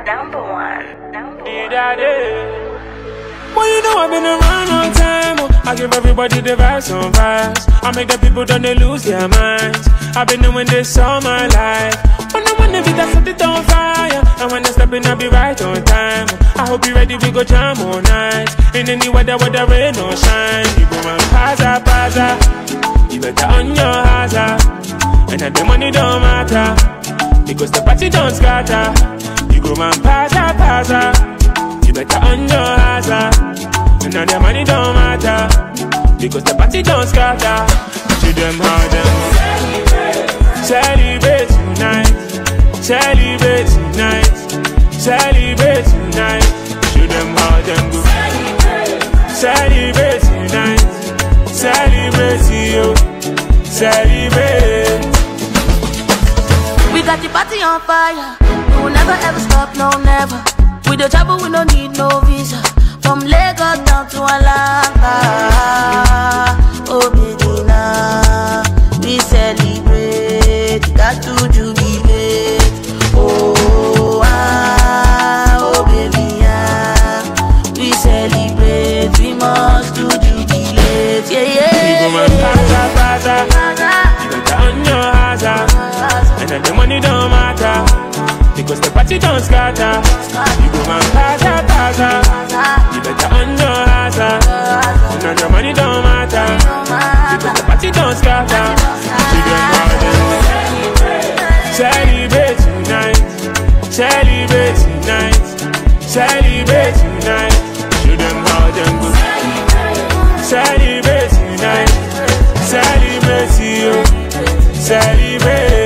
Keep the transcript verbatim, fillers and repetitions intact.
Number one. Number one. Well, you know I've been around all time. Oh. I give everybody the vibes on vibes. I make the people don't they lose their minds. I've been doing this all my life. When I wanna be that set it on fire. And when I step in, I'll be right on time. I hope you ready, we go jam all night. In any weather, whether rain or shine. You go man, paza, paza. You better on your hazard. And that the money don't matter, because the party don't scatter. You go man, paza, paza. You better on your hazard. And now the money don't matter, because the party don't scatter. To them how them celebrate tonight, celebrate tonight, celebrate tonight. To them how them go celebrate tonight, celebrate you, celebrate. We got the party on fire. We will never ever stop, no never. We the travel, we don't need no visa. From Lagos down to Alanga. Oh baby, now we celebrate. Got to jubilate. Oh ah, oh baby, ah, we celebrate. We must do jubilate. Yeah, yeah. We go man, paza, paza. You better on your hazard. And then the money don't matter, because the party don't scatter. You go man, paza, paza. You better on your hazard. And then the money don't matter, because the party don't scatter. You them how them celebrate tonight, celebrate tonight, celebrate tonight. You them how them go celebrate tonight, celebrate you, celebrate.